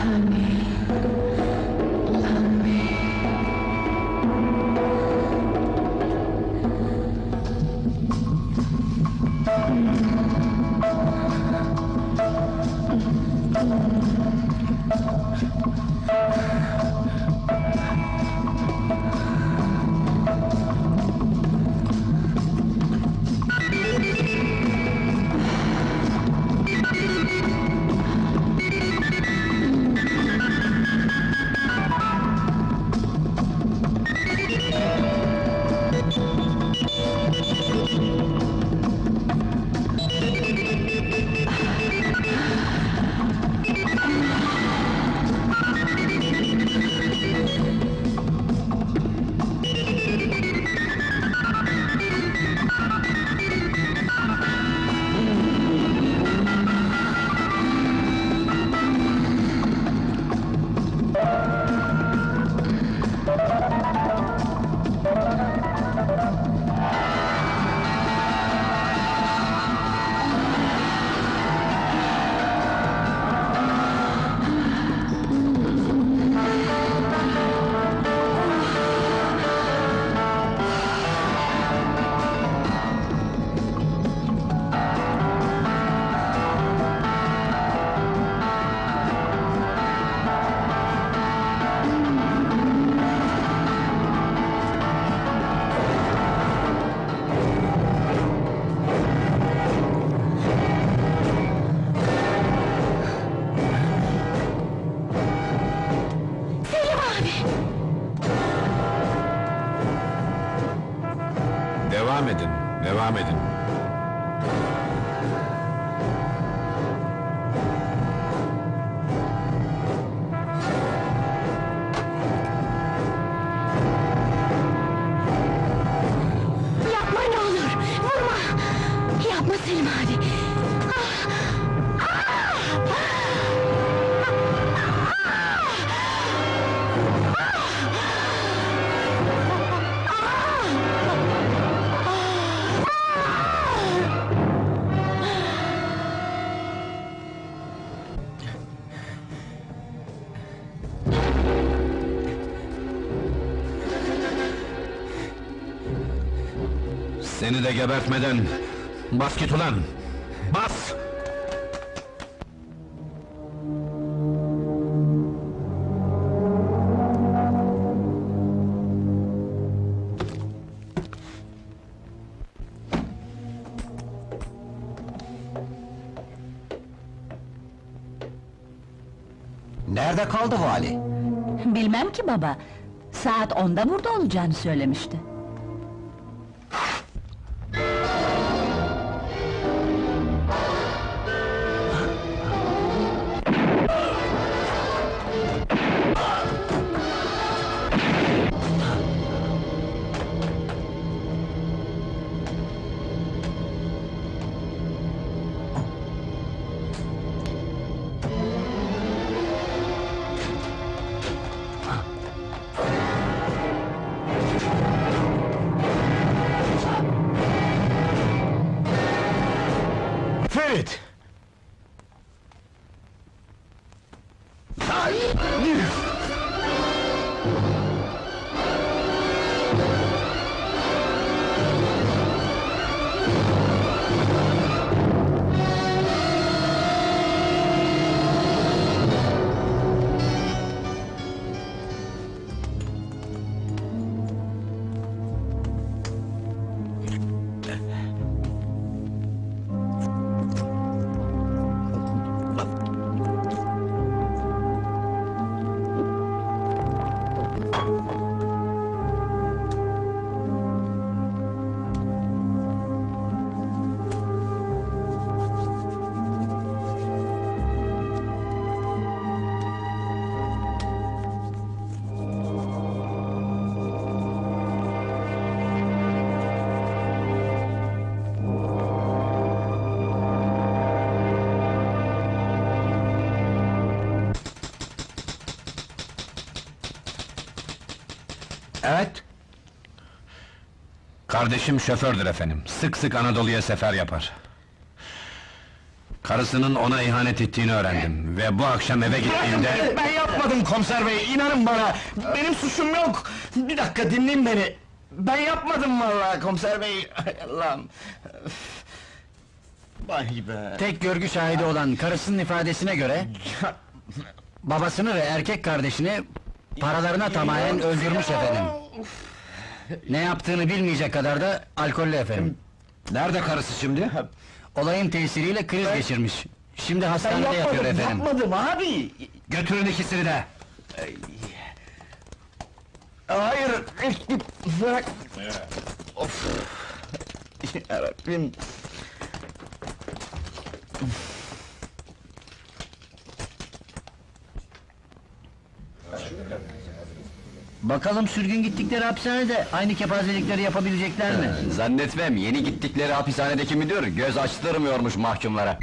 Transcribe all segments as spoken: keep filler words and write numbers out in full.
Devam edin, devam edin. Yapma ne olur, vurma! Yapma Selim abi! Seni de gebertmeden bas git ulan! Bas! Nerede kaldı bu Ali? Bilmem ki baba, saat onda burada olacağını söylemişti. Ferit! Evet. Kardeşim şofördür efendim, sık sık Anadolu'ya sefer yapar. Karısının ona ihanet ettiğini öğrendim ve bu akşam eve gittiğimde... Ben yapmadım komiser bey, inanın bana! Benim suçum yok! Bir dakika dinleyin beni! Ben yapmadım vallahi komiser bey! Ay Allah'ım! Öf! Vay be! Tek görgü şahidi olan karısının ifadesine göre... babasını ve erkek kardeşini paralarına tamamen öldürmüş efendim. Ne yaptığını bilmeyecek kadar da alkollü efendim. Nerede karısı şimdi? Olayın tesiriyle kriz geçirmiş. Şimdi Ben hastanede yatıyor yapmadım, efendim. yapmadım abi! Götürün ikisini de! Hayır! Bırak! Of! Yarabbim! Bakalım sürgün gittikleri hapishanede aynı kepazelikleri yapabilecekler mi? Zannetmem, yeni gittikleri hapishanedeki müdür göz açtırmıyormuş mahkumlara.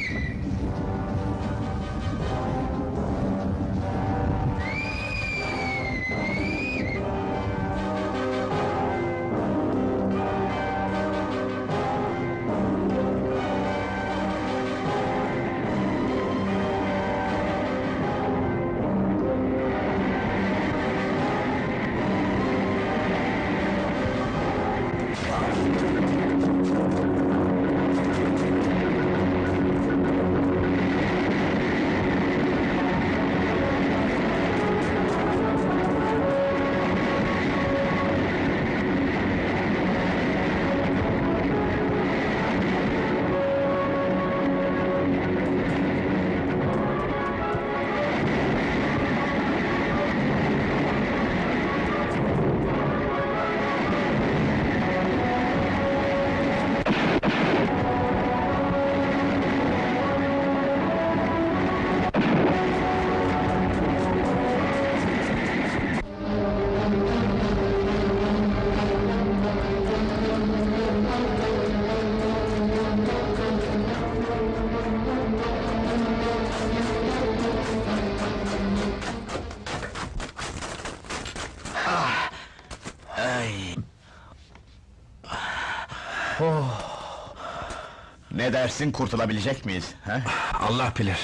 Ne dersin, kurtulabilecek miyiz? He? Allah bilir.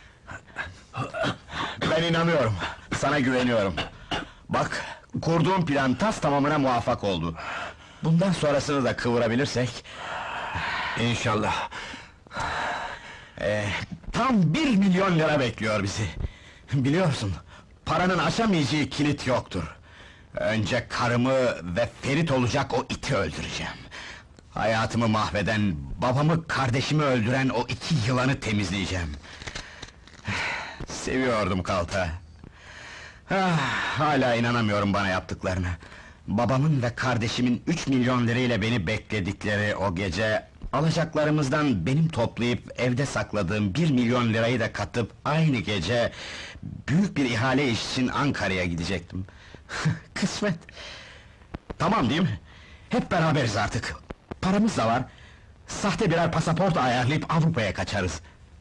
Ben inanıyorum, sana güveniyorum. Bak, kurduğum plan tas tamamına muvaffak oldu. Bundan sonrasını da kıvırabilirsek... İnşallah. Ee, tam bir milyon lira bekliyor bizi. Biliyorsun, paranın aşamayacağı kilit yoktur. Önce karımı ve Ferit olacak o iti öldüreceğim. Hayatımı mahveden, babamı, kardeşimi öldüren o iki yılanı temizleyeceğim. Seviyordum Kalta. Ah, hala inanamıyorum bana yaptıklarına. Babamın ve kardeşimin üç milyon lirayla beni bekledikleri o gece... alacaklarımızdan benim toplayıp evde sakladığım bir milyon lirayı da katıp aynı gece... büyük bir ihale iş için Ankara'ya gidecektim. Kısmet! Tamam değil mi? Hep beraberiz artık. Paramız da var. Sahte birer pasaport ayarlayıp Avrupa'ya kaçarız.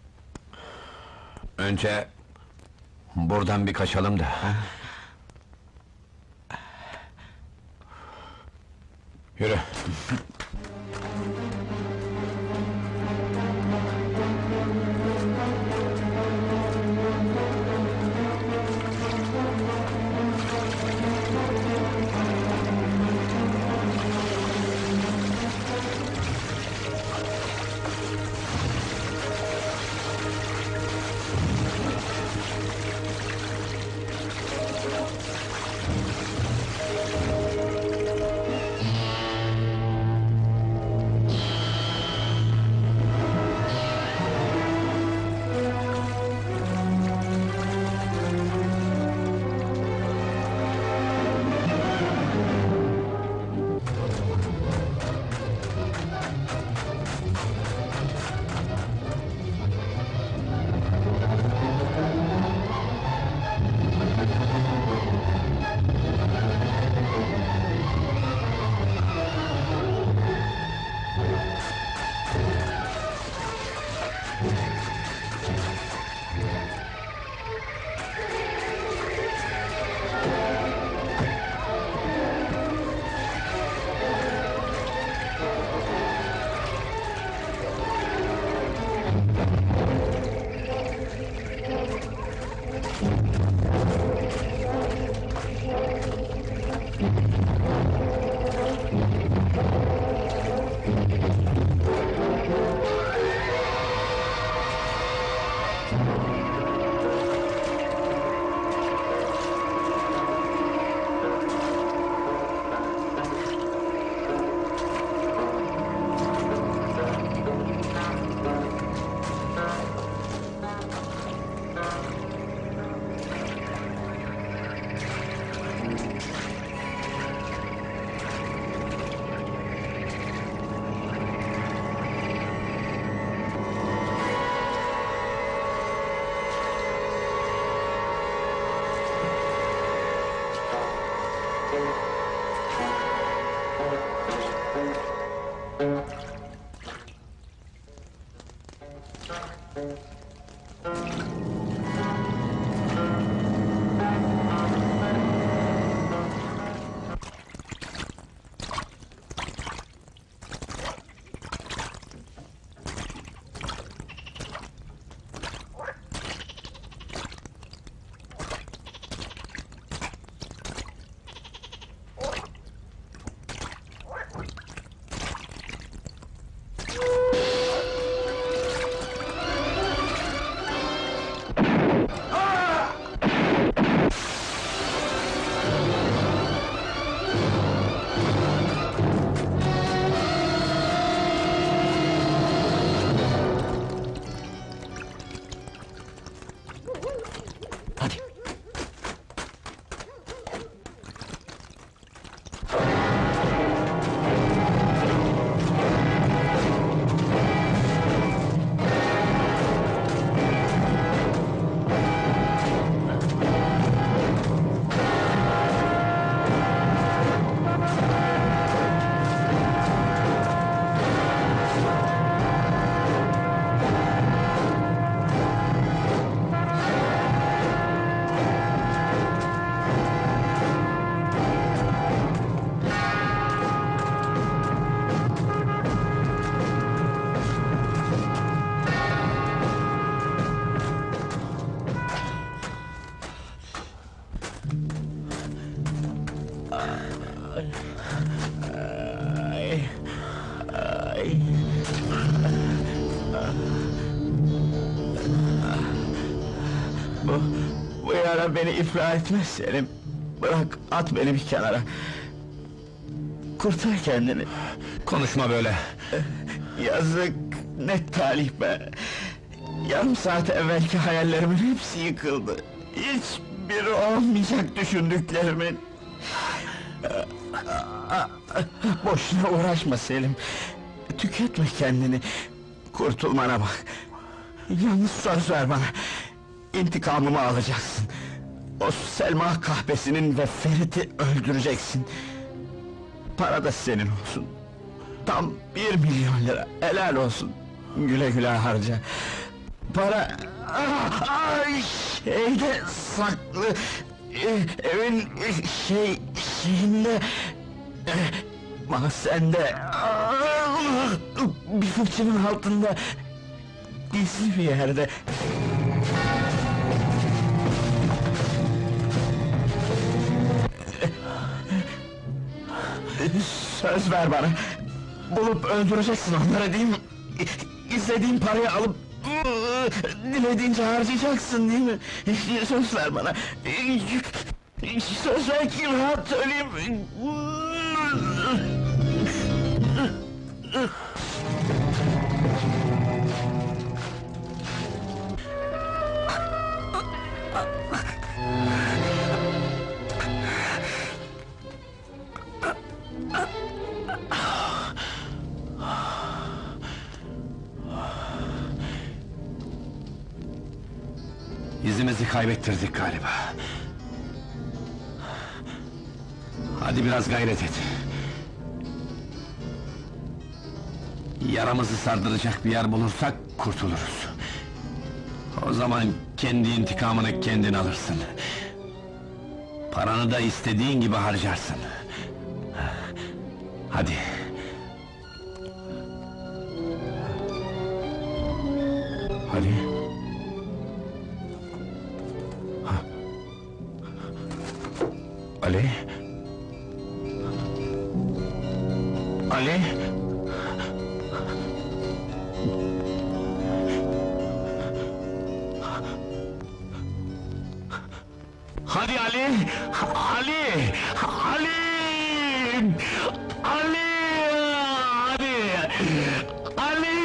Önce... buradan bir kaçalım da. Yürü. Hadi. Bu, bu yara beni iflah etmez Selim. Bırak, at beni bir kenara. Kurtar kendini. Konuşma böyle. Yazık, ne talih be! Yarım saat evvelki hayallerimin hepsi yıkıldı. Hiçbiri olmayacak düşündüklerimin. Boşuna uğraşma Selim. Tüketme kendini. Kurtulmana bak. Yalnız söz ver bana. İntikamımı alacaksın. O Selma kahpesinin ve Ferit'i öldüreceksin. Para da senin olsun. Tam bir milyon lira, helal olsun. Güle güle harca. Para... Ah, ay, şeyde saklı... eh, Evin eh, şey... şeyinde... eh, Mahzende... Ah, bir fırçanın altında... Gizli bir yerde... Söz ver bana! Bulup öldüreceksin onları değil mi? İstediğin parayı alıp... dilediğince harcayacaksın değil mi? Söz ver bana! Söz ver ki rahat söyleyeyim! İzimizi kaybettirdik galiba. Hadi biraz gayret et. Yaramızı sardıracak bir yer bulursak kurtuluruz. O zaman kendi intikamını kendin alırsın. Paranı da istediğin gibi harcarsın. Hadi. Hadi. Ha. Ali. Ali. Hadi Ali! Ali! Ali! Ali! Hadi! Ali!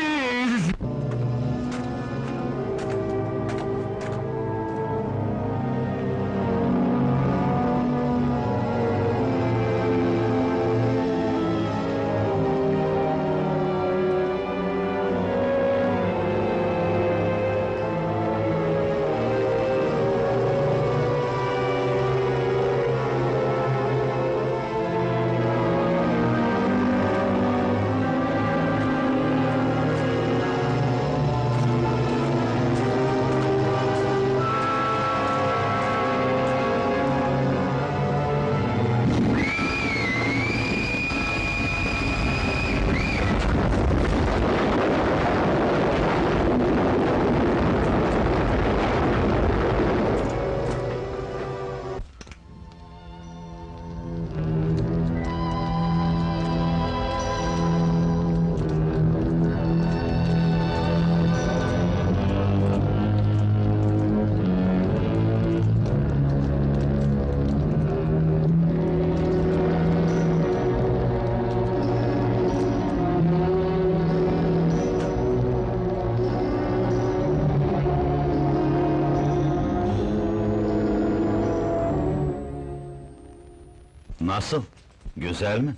Nasıl? Güzel mi?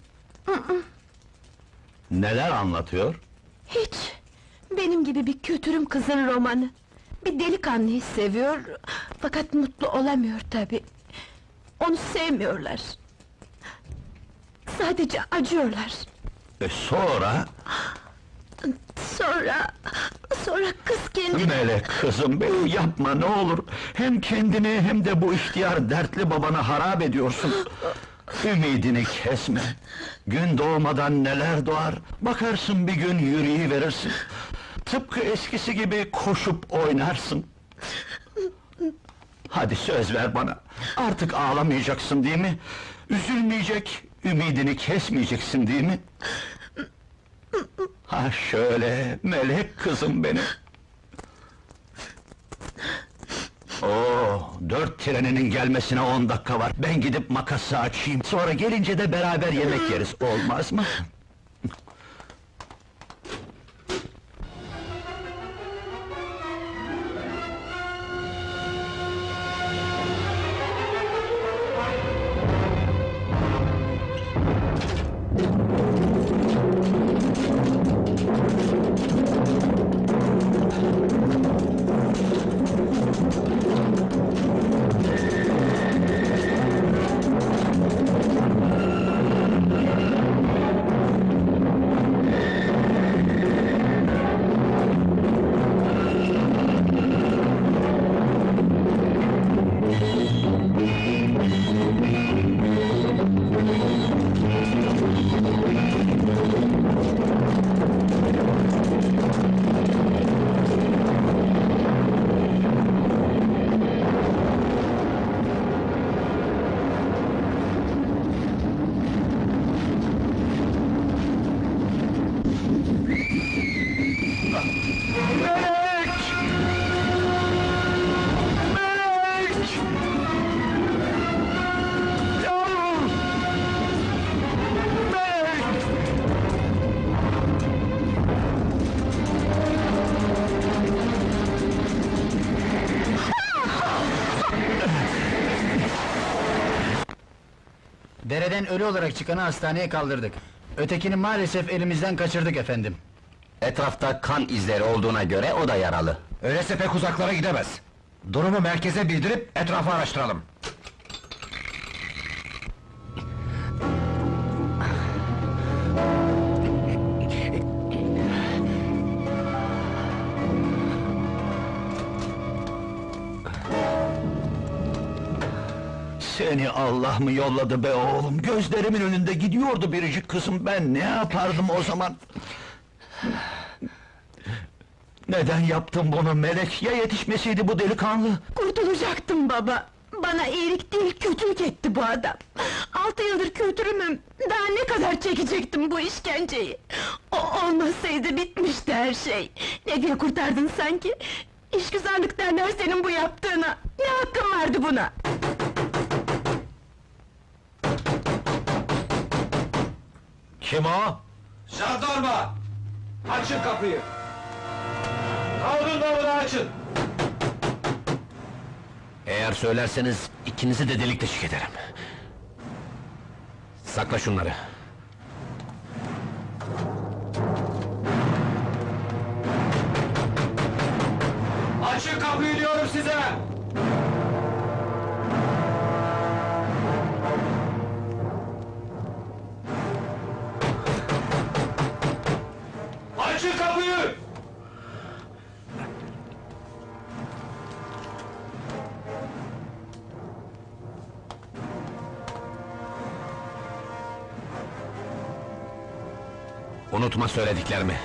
Neler anlatıyor? Hiç! Benim gibi bir kötürüm kızın romanı. Bir delikanlıyı seviyor, fakat mutlu olamıyor tabi. Onu sevmiyorlar. Sadece acıyorlar. E sonra? Sonra... Sonra kız kendini... Melek kızım benim, yapma ne olur! Hem kendini hem de bu ihtiyar dertli babana harap ediyorsun! Ümidini kesme! Gün doğmadan neler doğar, bakarsın bir gün yürüyüverirsin! Tıpkı eskisi gibi koşup oynarsın! Hadi söz ver bana, artık ağlamayacaksın değil mi? Üzülmeyecek, ümidini kesmeyeceksin değil mi? Ha şöyle, melek kızım benim! Oo, dört treninin gelmesine on dakika var. Ben gidip makası açayım, sonra gelince de beraber yemek yeriz, olmaz mı? Dereden ölü olarak çıkanı hastaneye kaldırdık. Ötekini maalesef elimizden kaçırdık efendim. Etrafta kan izleri olduğuna göre o da yaralı. Öyleyse pek uzaklara gidemez. Durumu merkeze bildirip etrafı araştıralım. Seni Allah mı yolladı be oğlum? Gözlerimin önünde gidiyordu biricik kızım, ben ne yapardım o zaman? Neden yaptın bunu Melek? Ya yetişmeseydi bu delikanlı? Kurtulacaktım baba! Bana iyilik değil, kötülük etti bu adam! Altı yıldır kötürümüm, daha ne kadar çekecektim bu işkenceyi? O olmasaydı bitmişti her şey! Ne diye kurtardın sanki? İşgüzarlık derler senin bu yaptığına! Ne hakkın vardı buna? Kim o? Jandarma! Açın kapıyı! Kaldırın kapıyı, açın! Eğer söylerseniz ikinizi de delik deşik ederim. Sakla şunları. Açın kapıyı diyorum size! Açın kapıyı! Unutma söylediklerimi.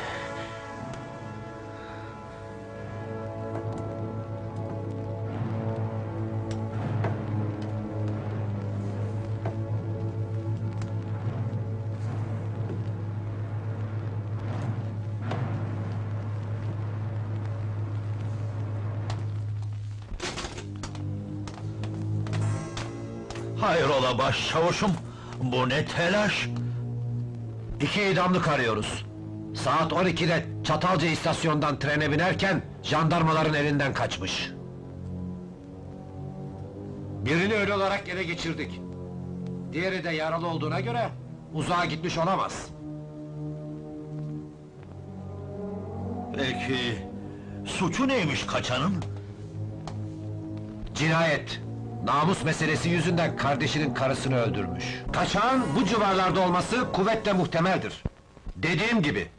Hayrola başçavuşum, bu ne telaş? İki idamlık arıyoruz. Saat on ikide Çatalca istasyondan trene binerken jandarmaların elinden kaçmış. Birini ölü olarak ele geçirdik. Diğeri de yaralı olduğuna göre uzağa gitmiş olamaz. Peki, suçu neymiş kaçanın? Cinayet. Namus meselesi yüzünden kardeşinin karısını öldürmüş. Kaçağın bu civarlarda olması kuvvetle muhtemeldir. Dediğim gibi.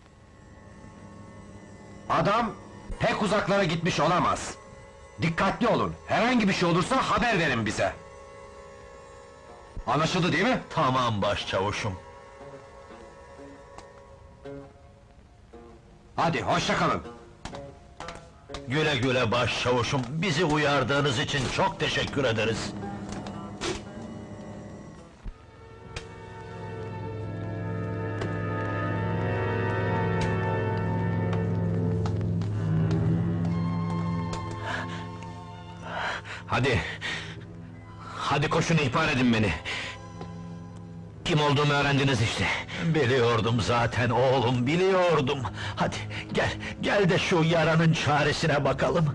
Adam pek uzaklara gitmiş olamaz. Dikkatli olun. Herhangi bir şey olursa haber verin bize. Anlaşıldı değil mi? Tamam başçavuşum. Hadi hoşça kalın. Güle güle başçavuşum, bizi uyardığınız için çok teşekkür ederiz. Hadi! Hadi koşun ihbar edin beni! Kim olduğumu öğrendiniz işte! Biliyordum zaten oğlum, biliyordum! Hadi, gel, gel de şu yaranın çaresine bakalım!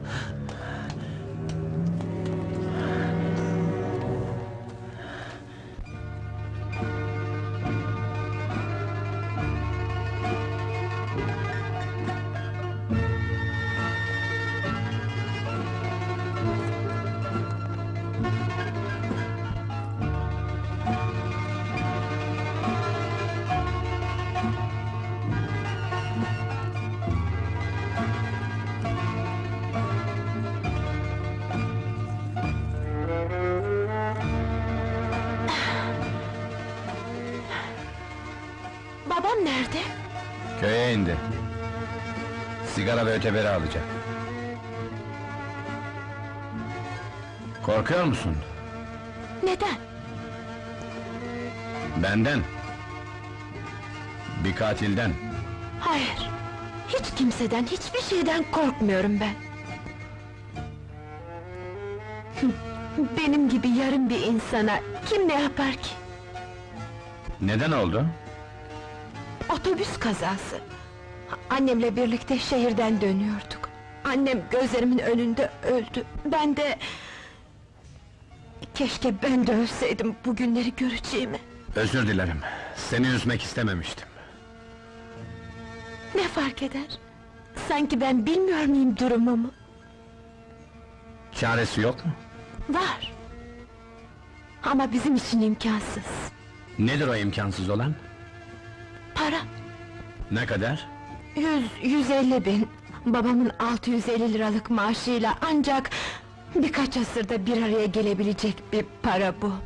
Babam nerede? Köye indi. Sigara ve öteberi alacak. Korkuyor musun? Neden? Benden. Bir katilden. Hayır, hiç kimseden, hiçbir şeyden korkmuyorum ben. Benim gibi yarım bir insana kim ne yapar ki? Neden oldu? Otobüs kazası. Annemle birlikte şehirden dönüyorduk. Annem gözlerimin önünde öldü. Ben de... Keşke ben de ölseydim bu günleri göreceğimi. Özür dilerim. Seni üzmek istememiştim. Ne fark eder? Sanki ben bilmiyor muyum durumumu? Çaresi yok mu? Var. Ama bizim için imkansız. Nedir o imkansız olan? Para. Ne kadar? Yüz, yüz elli bin. Babamın altı yüz elli liralık maaşıyla ancak... Birkaç asırda bir araya gelebilecek bir para bu.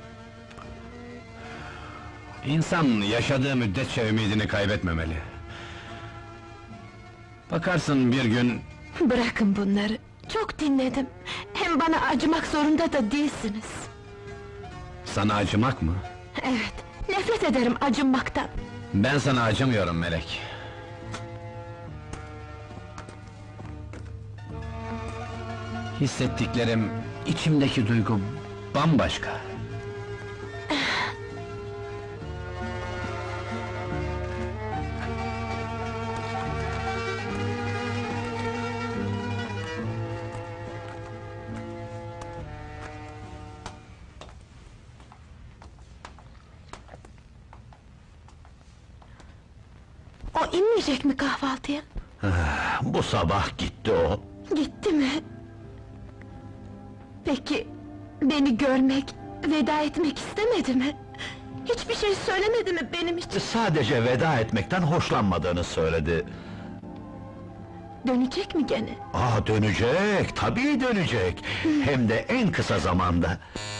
İnsan yaşadığı müddetçe ümidini kaybetmemeli. Bakarsın bir gün... Bırakın bunları. Çok dinledim. Hem bana acımak zorunda da değilsiniz. Sana acımak mı? Evet, nefret ederim acınmaktan. Ben sana acımıyorum Melek. Hissettiklerim, içimdeki duygu bambaşka. O inmeyecek mi kahvaltıya? Bu sabah gitti o. Gitti mi? Peki, beni görmek, veda etmek istemedi mi? Hiçbir şey söylemedi mi benim için? Sadece veda etmekten hoşlanmadığını söyledi. Dönecek mi gene? Aa, dönecek, tabii dönecek! Hem de en kısa zamanda.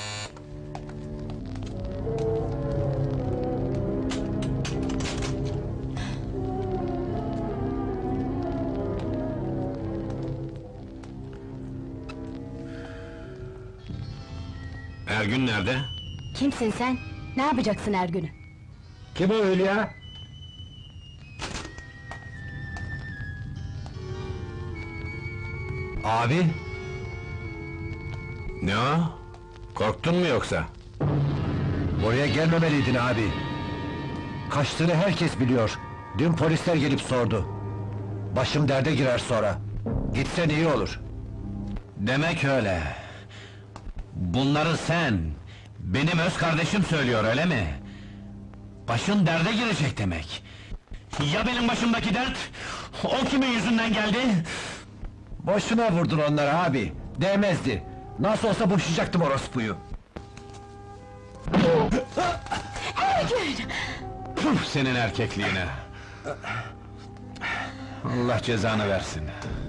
Ergün nerede? Kimsin sen? Ne yapacaksın Ergün'ü? Kim o Hülya? Abi? Ne o? Korktun mu yoksa? Buraya gelmemeliydin abi. Kaçtığını herkes biliyor. Dün polisler gelip sordu. Başım derde girer sonra. Gitsen iyi olur. Demek öyle. Bunları sen, Benim öz kardeşim söylüyor, öyle mi? Başın derde girecek demek. Ya benim başımdaki dert? O kimin yüzünden geldi? Boşuna vurdun onları abi. Değmezdi. Nasıl olsa boşayacaktım orospuyu. Puh, senin erkekliğine! Allah cezanı versin!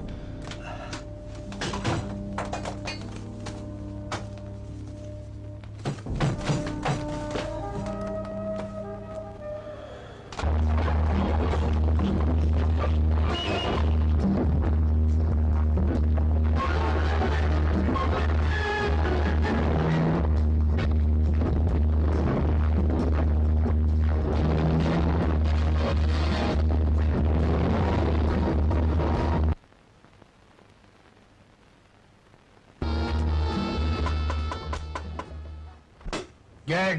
Gel.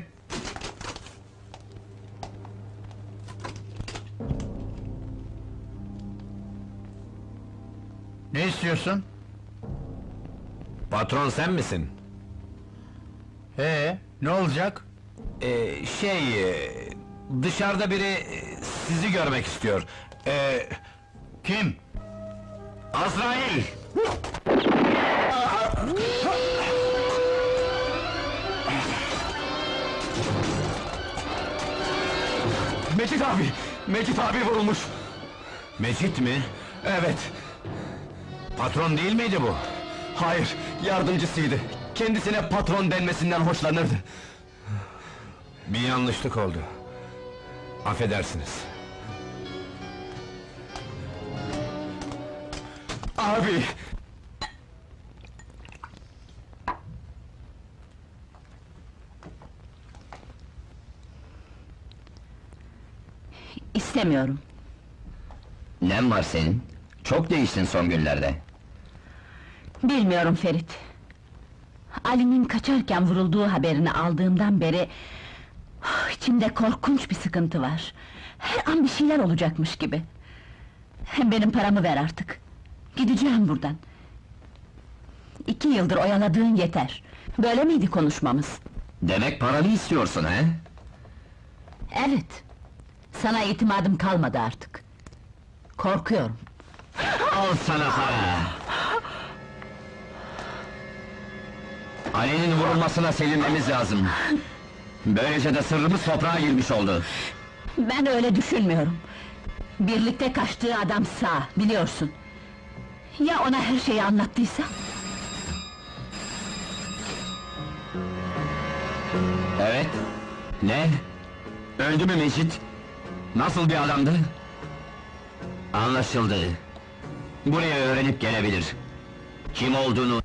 Ne istiyorsun? Patron sen misin? Ee, ne olacak? Ee, şey... e, Dışarıda biri e, sizi görmek istiyor. Ee, Kim? Azrail! Mecit abi! Mecit abi vurulmuş! Mecit mi? Evet! Patron değil miydi bu? Hayır, yardımcısıydı. Kendisine patron denmesinden hoşlanırdı. Bir yanlışlık oldu. Affedersiniz. Abi! İstemiyorum. Nem var senin? Çok değiştin son günlerde. Bilmiyorum Ferit. Ali'nin kaçarken vurulduğu haberini aldığımdan beri... ah, içimde korkunç bir sıkıntı var. Her an bir şeyler olacakmış gibi. Benim paramı ver artık. Gideceğim buradan. İki yıldır oyaladığın yeter. Böyle miydi konuşmamız? Demek paranı istiyorsun he? Evet. Sana itimadım kalmadı artık. Korkuyorum. Al sana para! Ali'nin vurulmasına sevinmemiz lazım. Böylece de sırrımız toprağa girmiş oldu. Ben öyle düşünmüyorum. Birlikte kaçtığı adam sağ, biliyorsun. Ya ona her şeyi anlattıysa? Evet. Ne? Öldü mü Mecit? Nasıl bir adamdı? Anlaşıldı. Buraya öğrenip gelebilir. Kim olduğunu...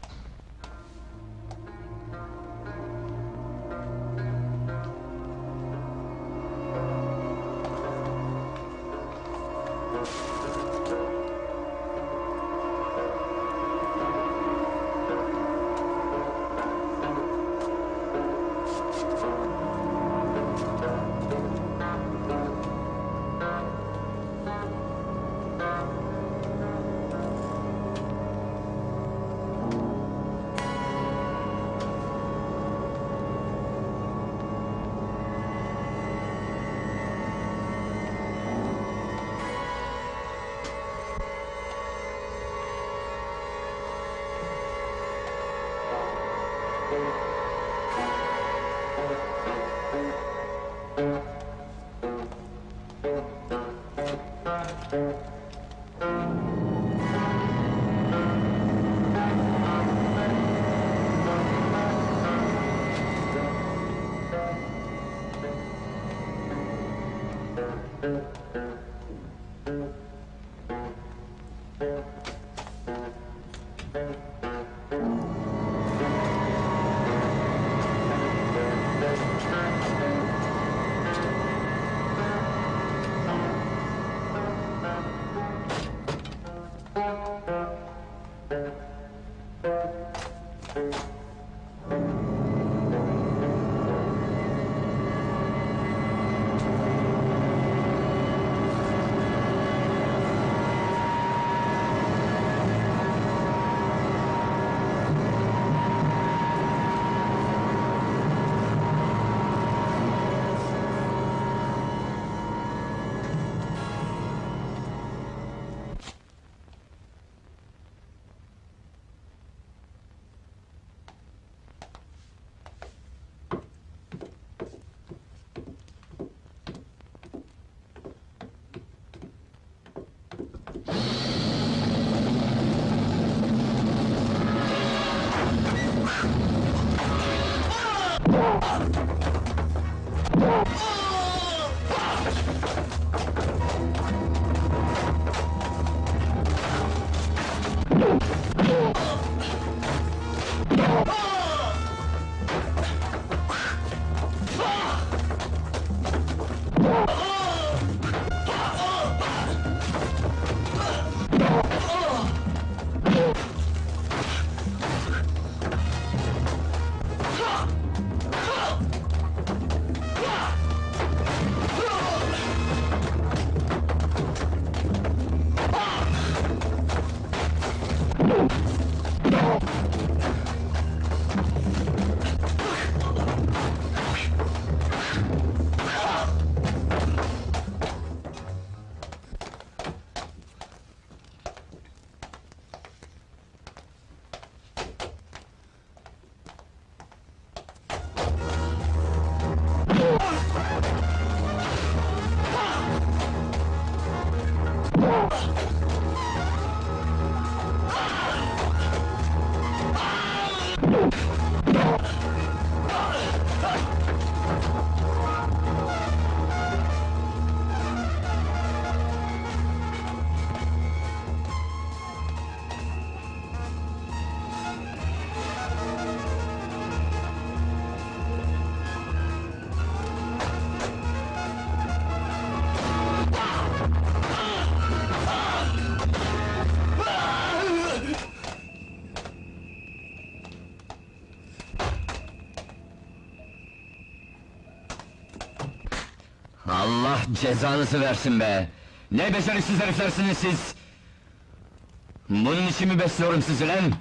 cezanızı versin be! Ne beceriksiz heriflersiniz siz! Bunun için mi besliyorum sizi lan?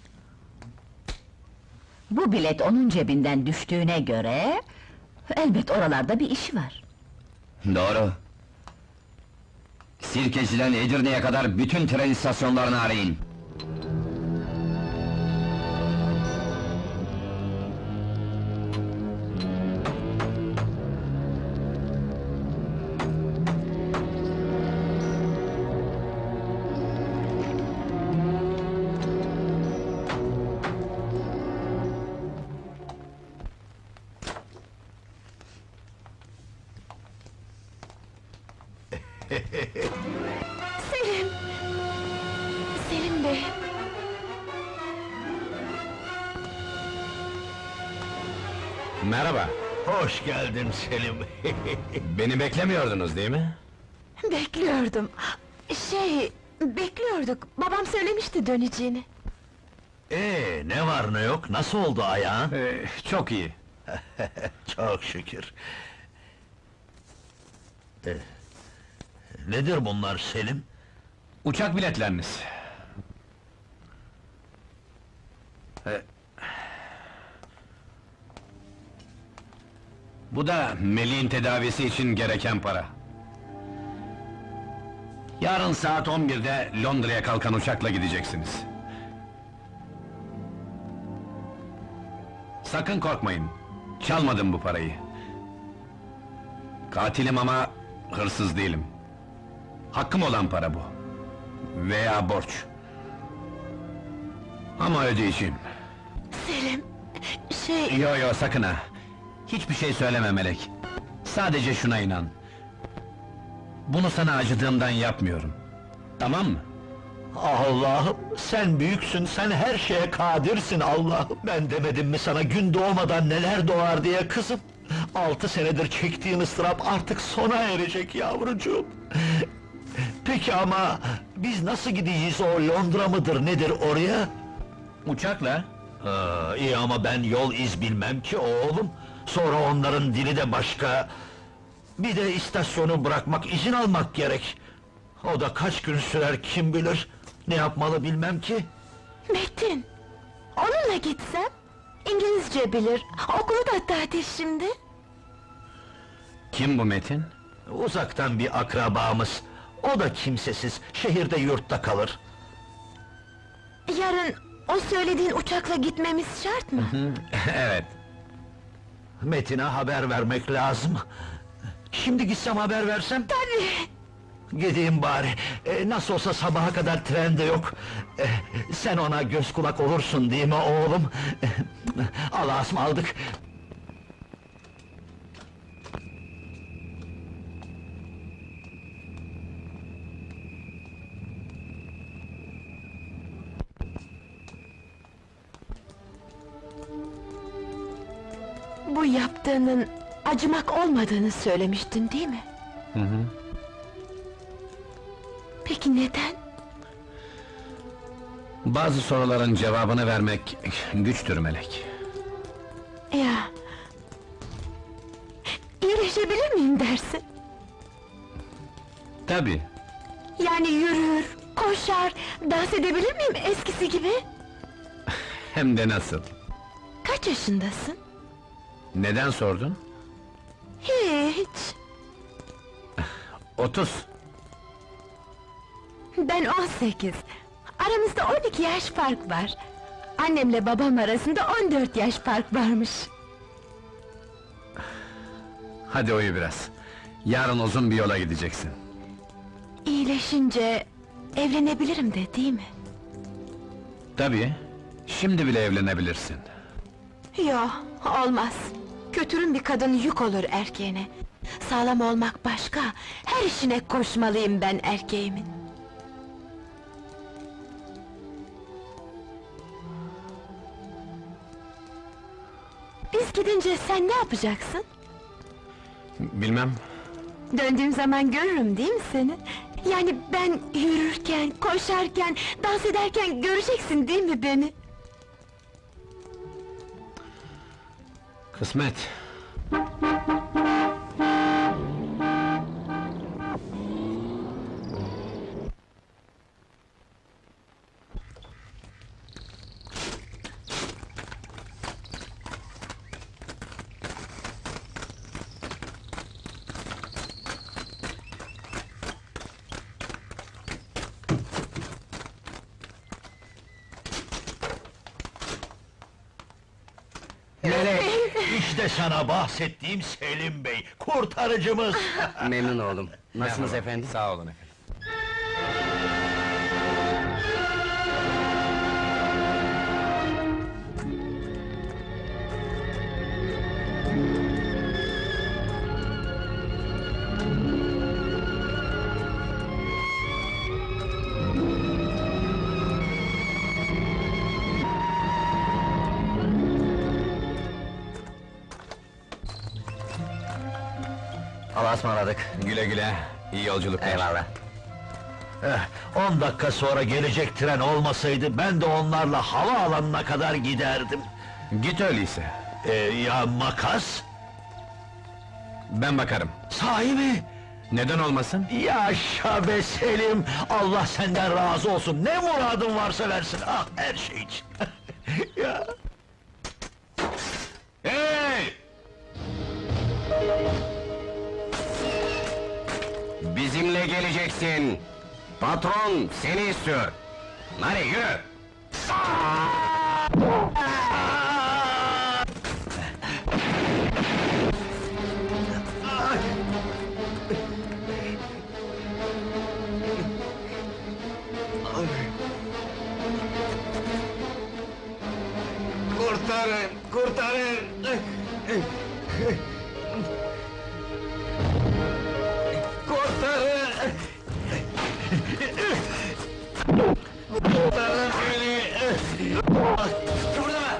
Bu bilet onun cebinden düştüğüne göre... elbet oralarda bir işi var. Doğru. Sirkeci'den Edirne'ye kadar bütün tren istasyonlarını arayın. Selim! Selim Bey! Merhaba, Hoş geldin Selim. beni beklemiyordunuz değil mi? Bekliyordum. Şey, bekliyorduk. Babam söylemişti döneceğini. Ee, ne var ne yok, nasıl oldu ayağın? Ee, çok iyi. Çok şükür. Ee, nedir bunlar Selim? Uçak biletleriniz. Ee, Bu da Melih'in tedavisi için gereken para. Yarın saat on birde Londra'ya kalkan uçakla gideceksiniz. Sakın korkmayın, çalmadım bu parayı. Katilim ama hırsız değilim. Hakkım olan para bu. Veya borç. Ama ödeyeceğim. Selim, şey... Yo yo sakın ha! Hiçbir şey söyleme Melek. Sadece şuna inan. Bunu sana acıdığımdan yapmıyorum. Tamam mı? Allah'ım, sen büyüksün, sen her şeye kadirsin Allah'ım! Ben demedim mi sana, gün doğmadan neler doğar diye kızım? Altı senedir çektiğin ıstırap artık sona erecek yavrucuğum! Peki ama, biz nasıl gideceğiz, o Londra mıdır, nedir oraya? Uçakla. Ha, iyi ama ben yol iz bilmem ki oğlum! Sonra onların dili de başka! Bir de istasyonu bırakmak, izin almak gerek! O da kaç gün sürer kim bilir? Ne yapmalı bilmem ki! Metin! Onunla gitsem? İngilizce bilir, okulu da tatil şimdi. Kim bu Metin? Uzaktan bir akrabamız! O da kimsesiz, şehirde yurtta kalır! Yarın o söylediğin uçakla gitmemiz şart mı? Evet. Metin'e haber vermek lazım! Şimdi gitsem haber versem? Tabii! Gideyim bari, e, nasıl olsa sabaha kadar trende yok! E, sen ona göz kulak olursun değil mi oğlum? Allah'a ısmarladık! Bu yaptığının acımak olmadığını söylemiştin değil mi? Hı hı. Peki neden? Bazı soruların cevabını vermek güçtür Melek. Ya... İyileşebilir miyim dersin? Tabii. Yani yürür, koşar, dans edebilir miyim eskisi gibi? Hem de nasıl? Kaç yaşındasın? Neden sordun? Hiç! Otuz. Ben on sekiz. Aramızda on iki yaş fark var. Annemle babam arasında on dört yaş fark varmış. Hadi uyu biraz. Yarın uzun bir yola gideceksin. İyileşince evlenebilirim de değil mi? Tabii. Şimdi bile evlenebilirsin. Yo, olmaz. Kötürüm bir kadın yük olur erkeğine. Sağlam olmak başka, her işine koşmalıyım ben erkeğimin. Biz gidince sen ne yapacaksın? Bilmem. Döndüğüm zaman görürüm değil mi seni? Yani ben yürürken, koşarken, dans ederken göreceksin değil mi beni? Kısmet. Melek! İşte sana bahsettiğim Selim Bey, kurtarıcımız! Memnun oldum. Nasılsınız efendim? Sağ olun efendim. Allah'a ısmarladık. Güle güle, iyi yolculuklar. Eyvallah. Eh, on dakika sonra gelecek tren olmasaydı, ben de onlarla havaalanına kadar giderdim. Git öyleyse. Ee, ya makas? Ben bakarım. Sahi mi? Neden olmasın? Yaşa be Selim! Allah senden razı olsun, ne muradın varsa versin, ah her şey için! Ya. Hey! Bizimle geleceksin. Patron seni istiyor. Hadi yürü. Kurtarın, kurtarın! Kurtarın! Kurtarın beni! Kıpırdama!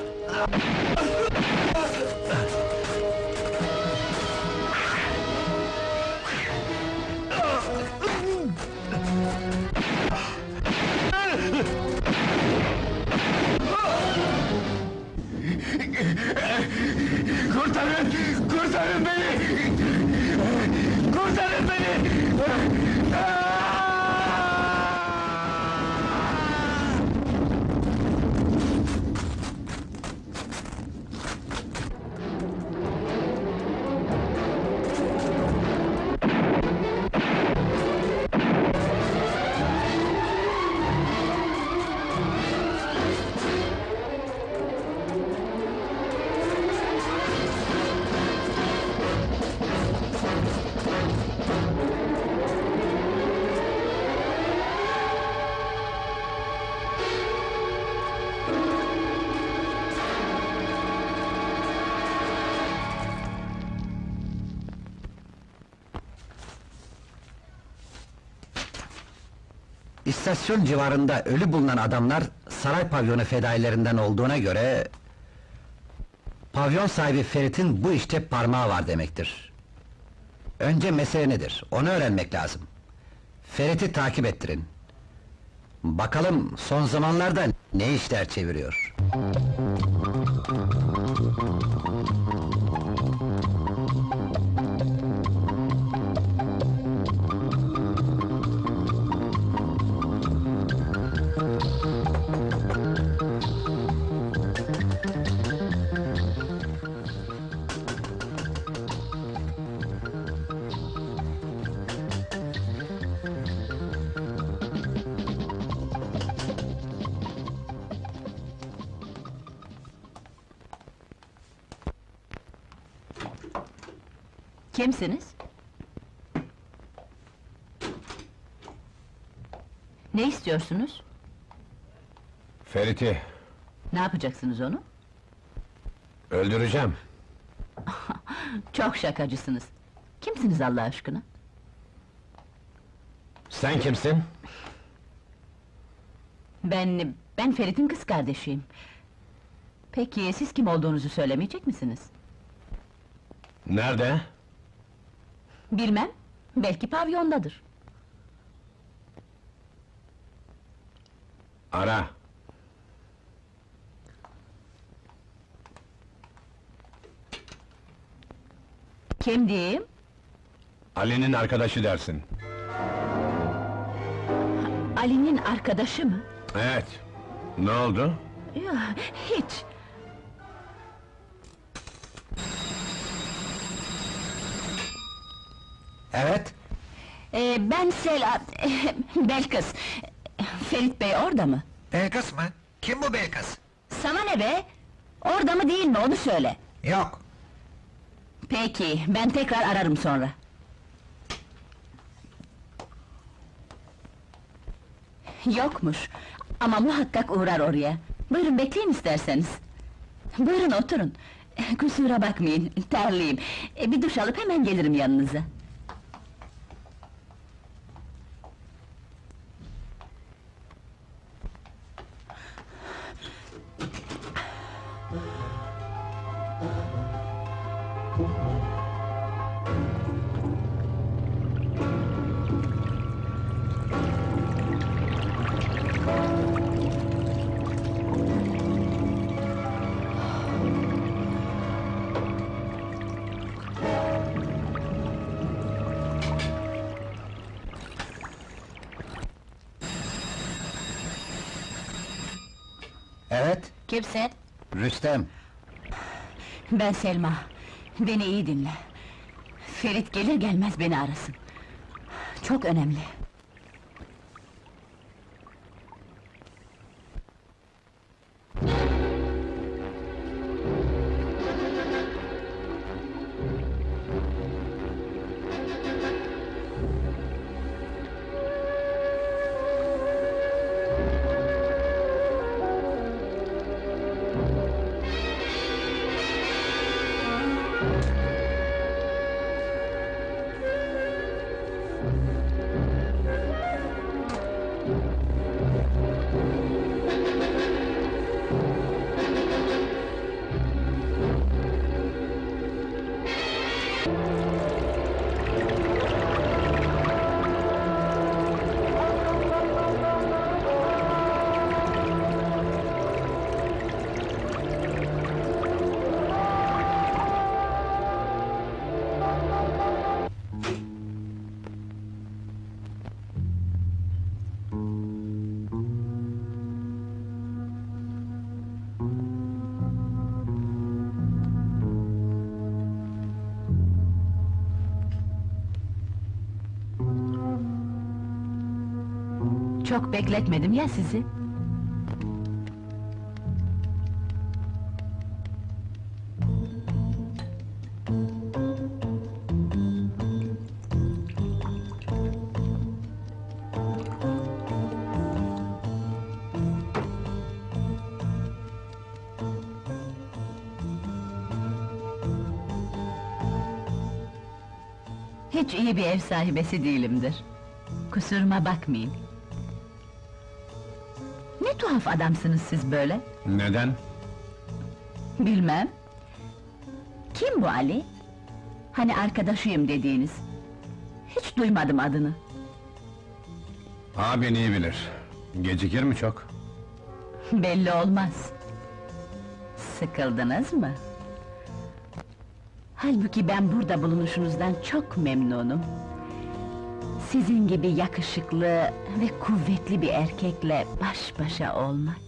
Kurtarın! Kurtarın beni! Kurtarın beni! İstasyon civarında ölü bulunan adamlar saray pavyonu fedailerinden olduğuna göre... ...pavyon sahibi Ferit'in bu işte parmağı var demektir. Önce mesele nedir? Onu öğrenmek lazım. Ferit'i takip ettirin. Bakalım son zamanlarda ne işler çeviriyor? Kimsiniz? Ne istiyorsunuz? Ferit'i Ne yapacaksınız onu? öldüreceğim. Çok şakacısınız. Kimsiniz Allah aşkına? Sen kimsin? Ben, ben Ferit'in kız kardeşiyim. Peki, siz kim olduğunuzu söylemeyecek misiniz? Nerede? Bilmem, belki pavyondadır. Ara. Kim diyeyim? Ali'nin arkadaşı dersin. Ali'nin arkadaşı mı? Evet. Ne oldu? Yok, hiç. Evet. Ee, ben Sela... Belkıs. Ferit Bey orada mı? Belkıs mı? Kim bu Belkıs? Sana ne be? Orada mı değil mi, onu söyle! Yok. Peki, ben tekrar ararım sonra. Yokmuş, ama muhakkak uğrar oraya. Buyurun, bekleyin isterseniz. Buyurun, oturun. Kusura bakmayın, terliyim. E, Bir duş alıp hemen gelirim yanınıza. Evet, Kimsin? Rüstem. Ben Selma. Beni iyi dinle. Ferit gelir gelmez beni arasın. Çok önemli. Çok bekletmedim ya sizi. Hiç iyi bir ev sahibesi değilimdir. Kusuruma bakmayın. Ne tuhaf adamsınız siz böyle? Neden? Bilmem. Kim bu Ali? Hani arkadaşıyım dediğiniz. Hiç duymadım adını. Abin iyi bilir. Gecikir mi çok? Belli olmaz. Sıkıldınız mı? Halbuki ben burada bulunuşunuzdan çok memnunum. Sizin gibi yakışıklı ve kuvvetli bir erkekle baş başa olmak.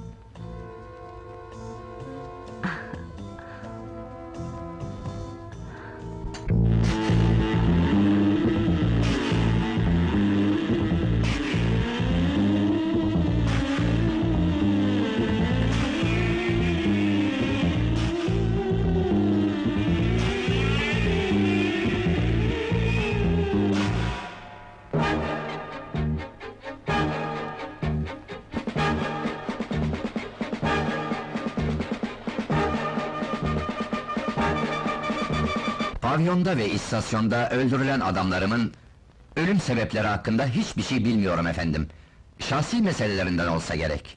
Pavyonda ve istasyonda öldürülen adamlarımın ölüm sebepleri hakkında hiçbir şey bilmiyorum efendim. Şahsi meselelerinden olsa gerek.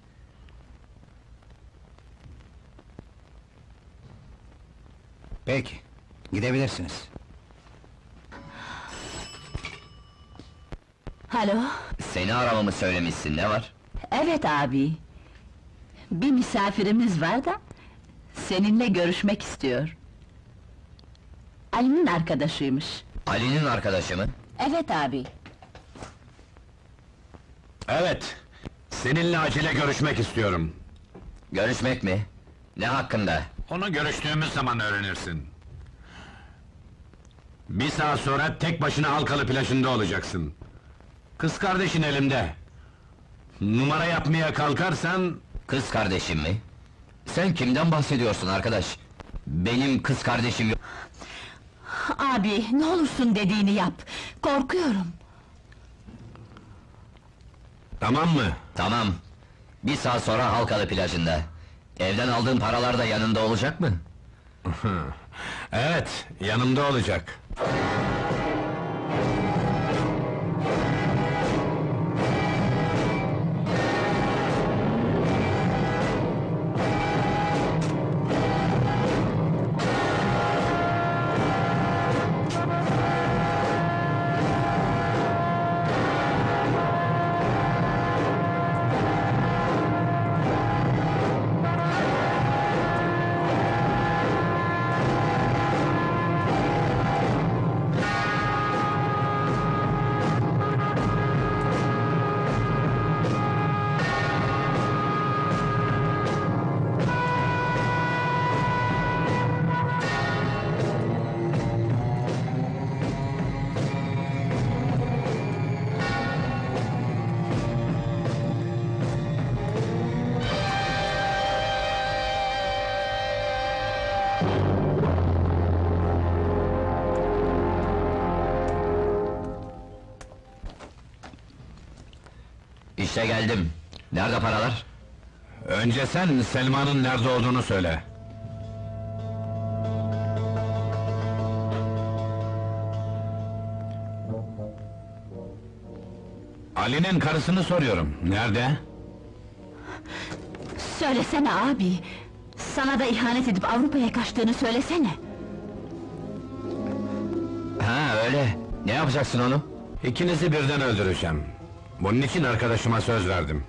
Peki, gidebilirsiniz. Alo? Seni aramamı söylemişsin, ne var? Evet abi. Bir misafirimiz var da seninle görüşmek istiyor. Ali'nin arkadaşıymış. Ali'nin arkadaşı mı? Evet abi. Evet. Seninle acele görüşmek istiyorum. Görüşmek mi? Ne hakkında? Onu görüştüğümüz zaman öğrenirsin. Bir saat sonra tek başına Halkalı plajında olacaksın. Kız kardeşin elimde. Numara yapmaya kalkarsan... Kız kardeşim mi? Sen kimden bahsediyorsun arkadaş? Benim kız kardeşim yok. Abi, ne olursun dediğini yap. Korkuyorum. Tamam mı? Tamam. Bir saat sonra Halkalı plajında. Evden aldığın paralar da yanında olacak mı? Evet, yanımda olacak. İşte geldim. Nerede paralar? Önce sen Selma'nın nerede olduğunu söyle. Ali'nin karısını soruyorum. Nerede? Söylesene abi! Sana da ihanet edip Avrupa'ya kaçtığını söylesene! Ha öyle. Ne yapacaksın onu? İkinizi birden öldüreceğim. Bunun için arkadaşıma söz verdim.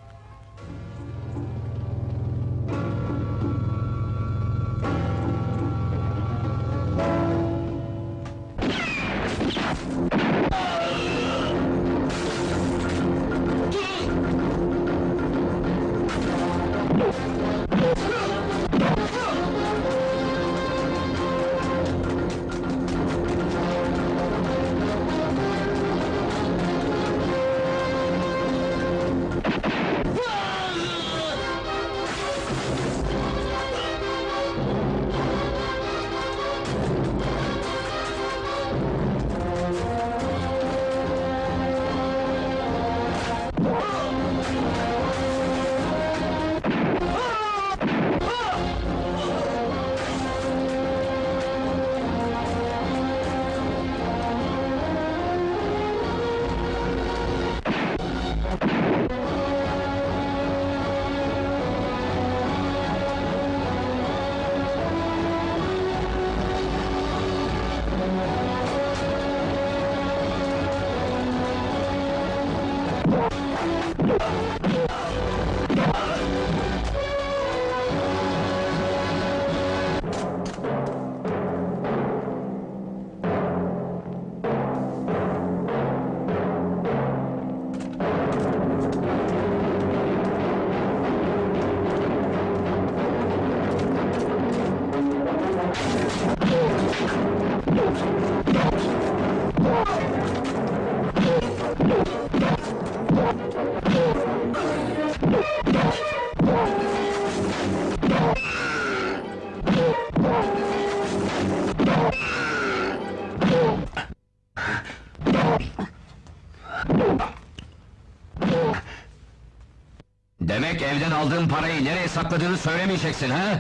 Demek evden aldığın parayı nereye sakladığını söylemeyeceksin ha?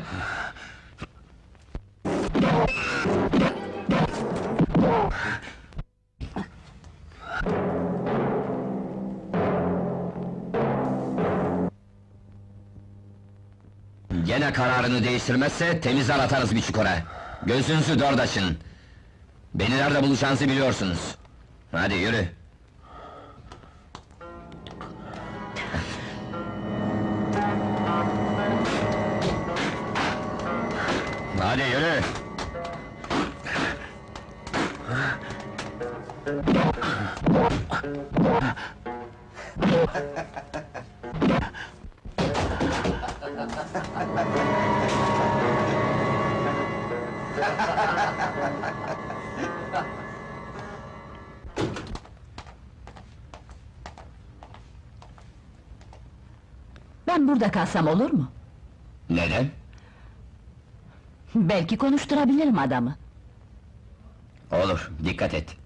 Gene kararını değiştirmezse temizler atarız bir çukura. Gözünüzü dört açın. Beni nerede bulacağınızı biliyorsunuz. Hadi yürü. Hadi yürü! Ben burada kalsam olur mu? Neden? Belki konuşturabilirim adamı. Olur, dikkat et.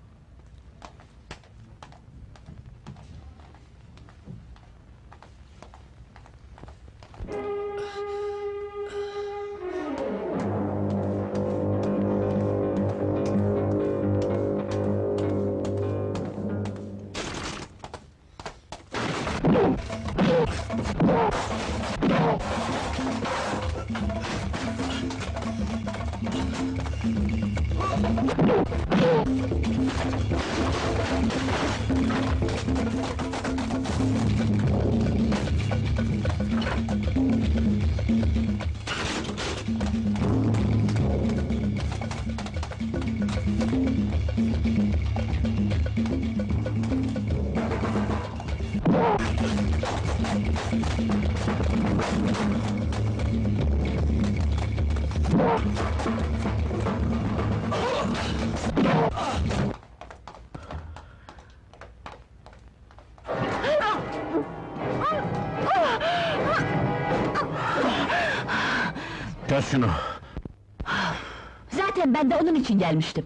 Kes şunu! Zaten ben de onun için gelmiştim.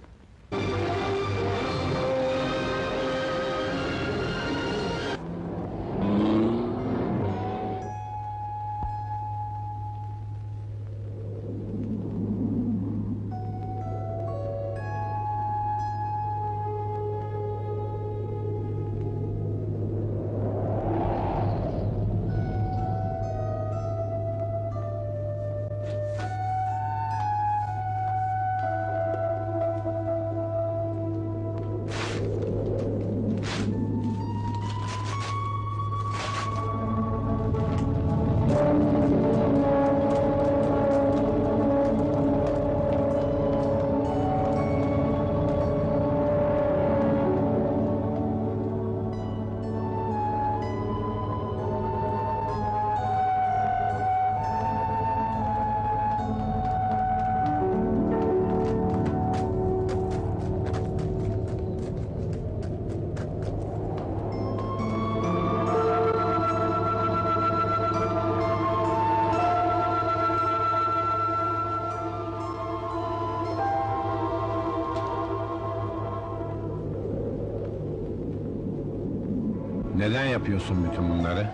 Neden yapıyorsun bütün bunları?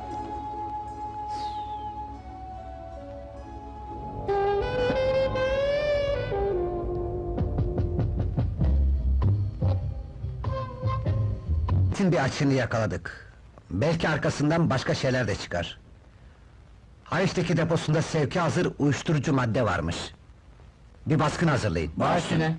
Ferit'in bir açığını yakaladık. Belki arkasından başka şeyler de çıkar. Haliç'teki deposunda sevki hazır uyuşturucu madde varmış. Bir baskın hazırlayın. Baş üstüne.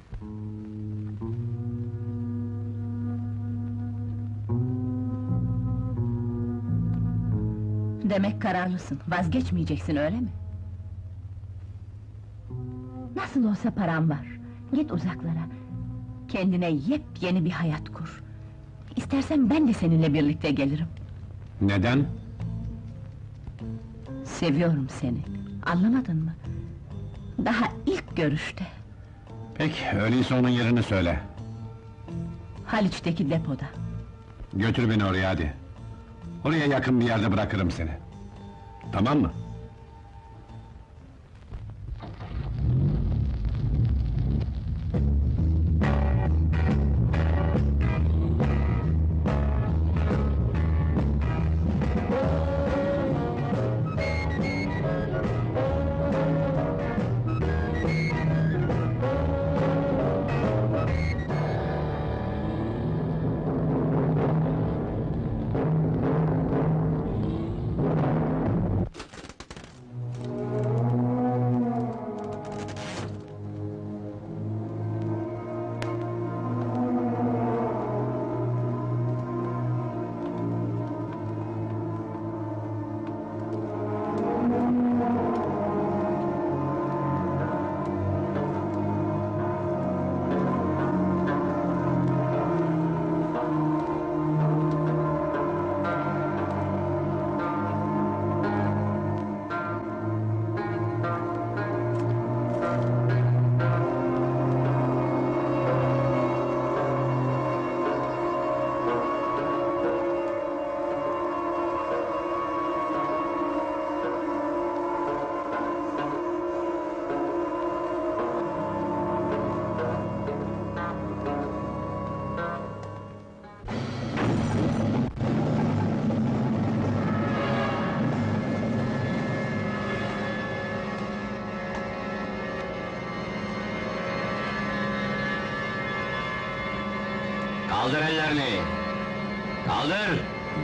Demek kararlısın, vazgeçmeyeceksin öyle mi? Nasıl olsa param var, git uzaklara. Kendine yepyeni bir hayat kur. İstersen ben de seninle birlikte gelirim. Neden? Seviyorum seni, anlamadın mı? Daha ilk görüşte, Peki, öyleyse onun yerini söyle. Haliç'teki depoda. Götür beni oraya hadi. Oraya yakın bir yerde bırakırım seni. Tamam mı? Kaldır ellerini! Kaldır!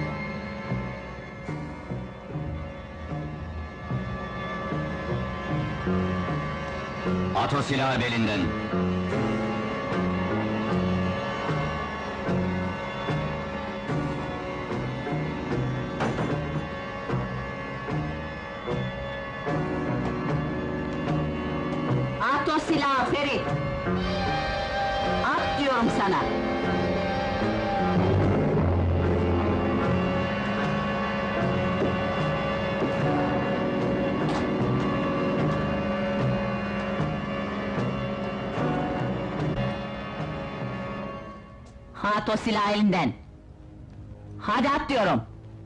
At o silahı belinden! At o silahı Ferit! At diyorum sana! At o silahı elinden! Hadi at diyorum!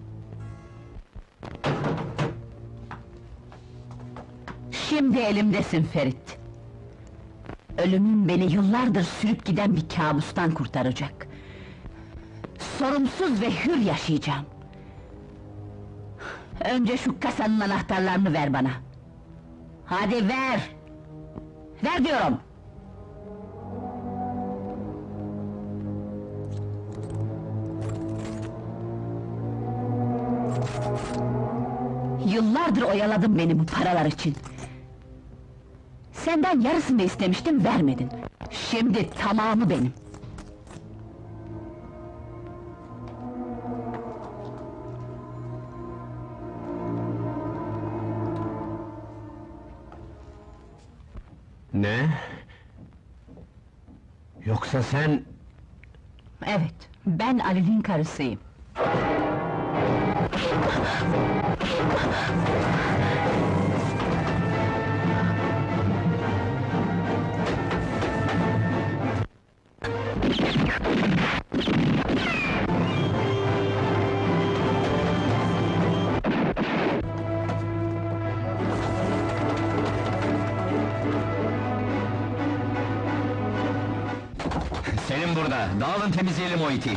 Şimdi elimdesin Ferit! Ölümün beni yıllardır sürüp giden bir kabustan kurtaracak. Sorumsuz ve hür yaşayacağım. Önce şu kasanın anahtarlarını ver bana. Hadi ver! Ver diyorum! Yıllardır oyaladın beni bu paralar için. Senden yarısını istemiştim, vermedin. Şimdi tamamı benim. Ne? Yoksa sen... Evet, ben Ali'nin karısıyım. Senin burada, dağılın temizleyelim o iti!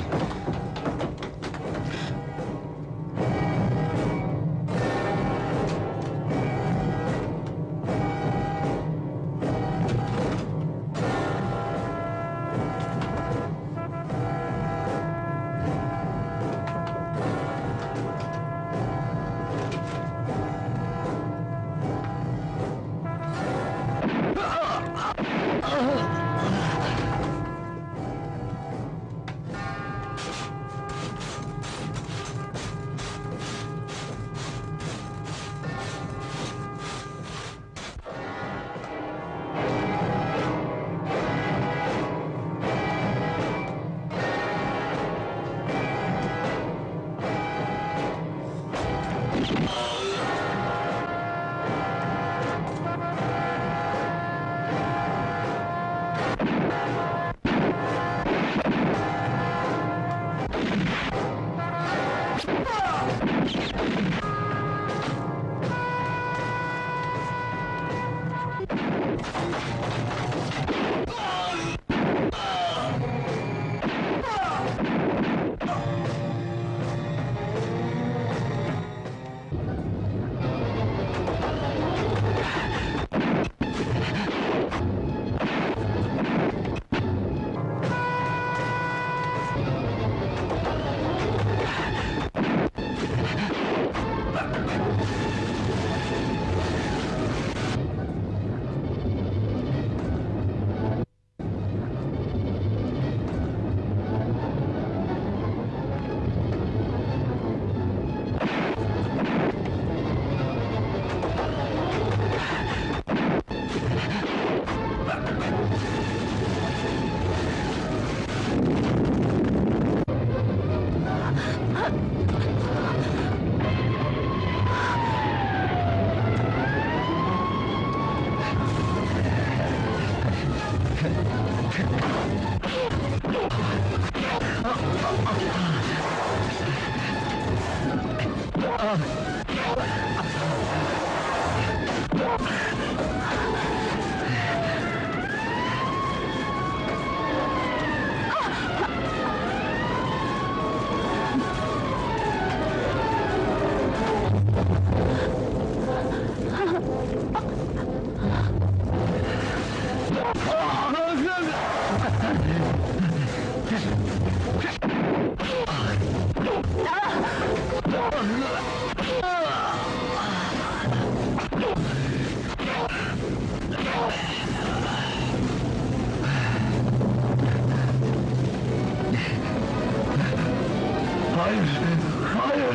Hayır, hayır!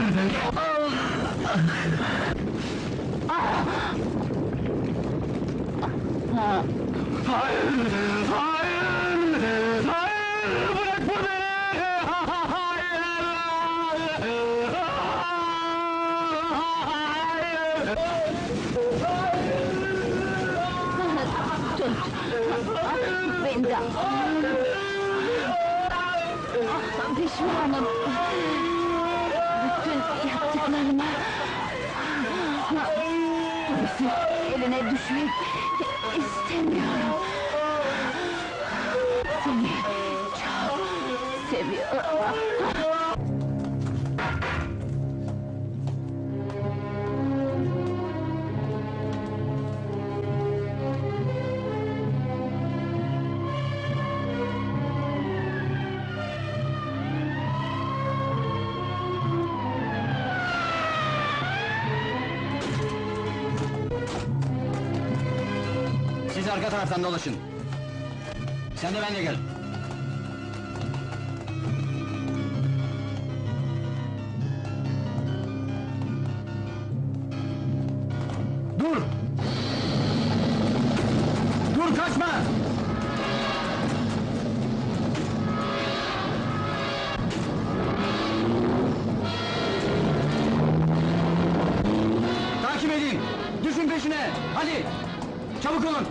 Hayır, hayır! Hayır! Bırakma beni! Tut! Beni de al! Pişmanım! Bütün yaptıklarıma... Polisin eline düşmek istemiyorum! Seni çok seviyorum! Siz arka taraftan dolaşın. Sen de benimle gel. Dur! Dur, kaçma! Takip edin! Düşün peşine! Hadi! Çabuk olun!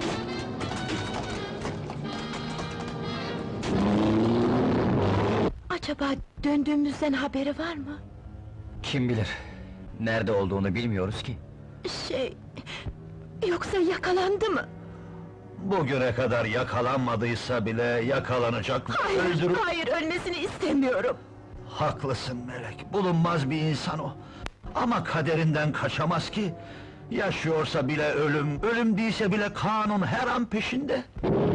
Acaba döndüğümüzden haberi var mı? Kim bilir? Nerede olduğunu bilmiyoruz ki. Şey... Yoksa yakalandı mı? Bugüne kadar yakalanmadıysa bile yakalanacak, Hayır, öldürüp... hayır, ölmesini istemiyorum! Haklısın Melek, bulunmaz bir insan o. Ama kaderinden kaçamaz ki. Yaşıyorsa bile ölüm, ölüm değilse bile kanun her an peşinde.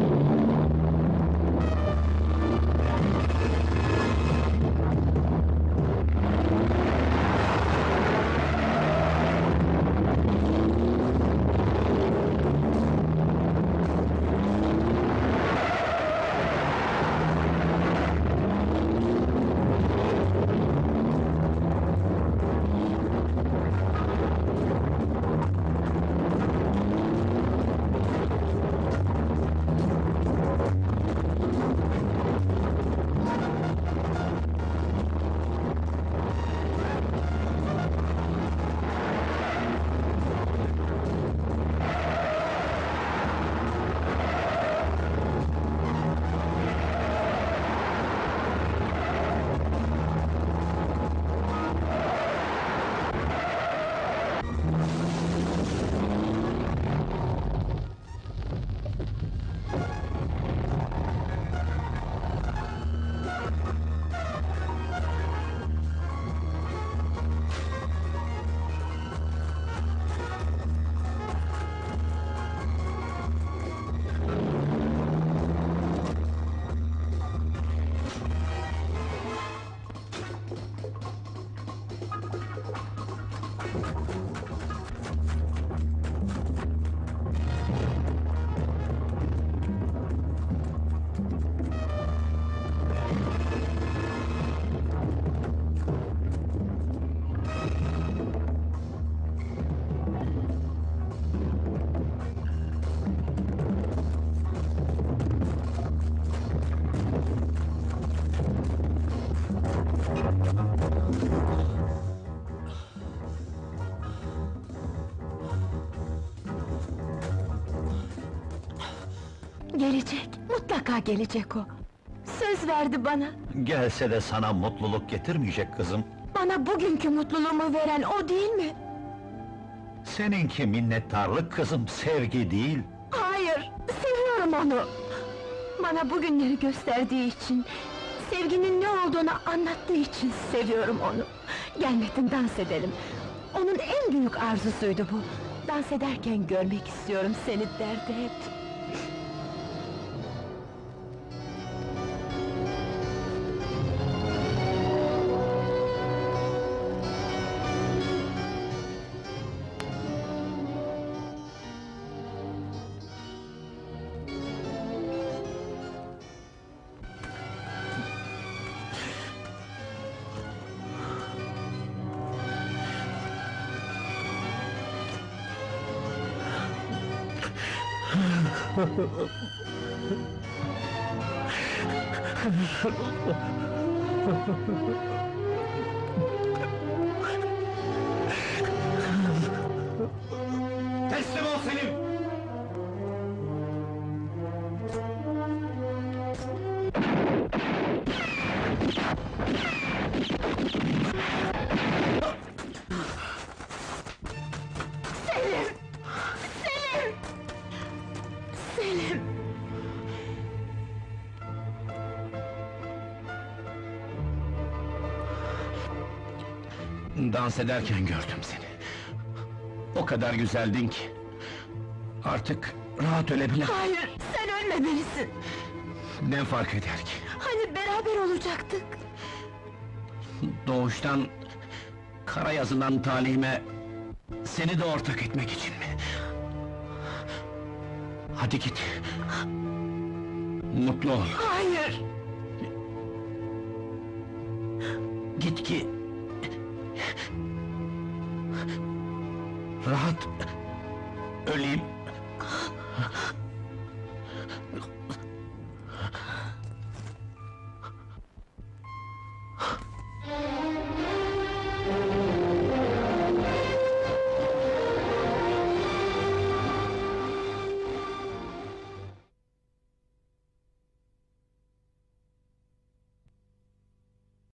Gelecek, mutlaka gelecek o! Söz verdi bana! Gelse de sana mutluluk getirmeyecek kızım. Bana bugünkü mutluluğumu veren o değil mi? Seninki minnettarlık kızım, sevgi değil. Hayır, seviyorum onu! Bana bugünleri gösterdiği için, sevginin ne olduğunu anlattığı için seviyorum onu! Gel Metin, dans edelim! Onun en büyük arzusuydu bu! Dans ederken görmek istiyorum seni derdi hep! Teslim ol Selim! Selim! Selim! Selim! Dans ederken gördüm seni. O kadar güzeldin ki. Artık rahat ölebilir. Hayır, sen ölmemelisin! Ne fark eder ki? Hani beraber olacaktık? Doğuştan, kara yazılan talihime seni de ortak etmek için mi? Hadi git. Mutlu ol. Hayır! Git ki... Rahat... öleyim.